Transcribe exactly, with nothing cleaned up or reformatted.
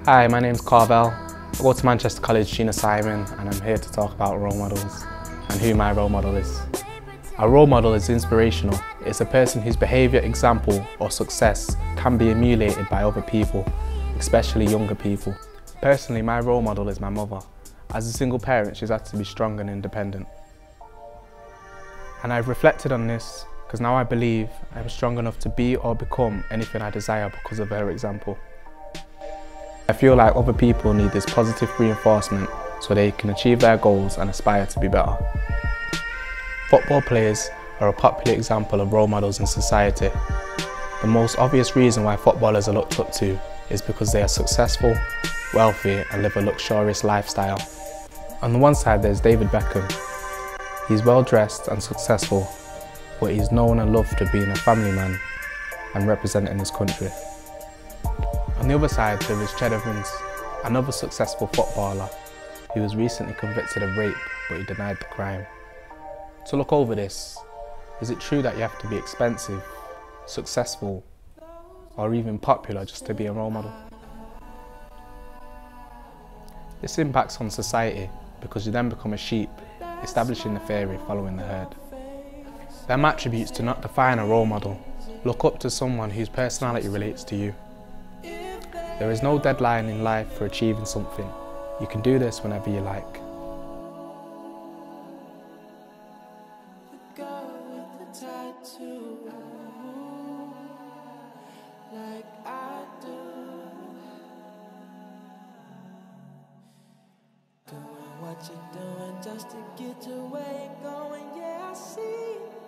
Hi, my name's Carvel. I go to Manchester College Gina Simon and I'm here to talk about role models and who my role model is. A role model is inspirational. It's a person whose behaviour, example or success can be emulated by other people, especially younger people. Personally, my role model is my mother. As a single parent, she's had to be strong and independent. And I've reflected on this because now I believe I'm strong enough to be or become anything I desire because of her example. I feel like other people need this positive reinforcement so they can achieve their goals and aspire to be better. Football players are a popular example of role models in society. The most obvious reason why footballers are looked up to is because they are successful, wealthy and live a luxurious lifestyle. On the one side there's David Beckham. He's well dressed and successful, but he's known and loved for being a family man and representing his country. On the other side there is Ched Evans, another successful footballer who was recently convicted of rape but he denied the crime. To look over this, is it true that you have to be expensive, successful or even popular just to be a role model? This impacts on society because you then become a sheep, establishing the theory following the herd. Them attributes do not define a role model. Look up to someone whose personality relates to you. There is no deadline in life for achieving something. You can do this whenever you like. What you doing just to get away, going, yeah, I see.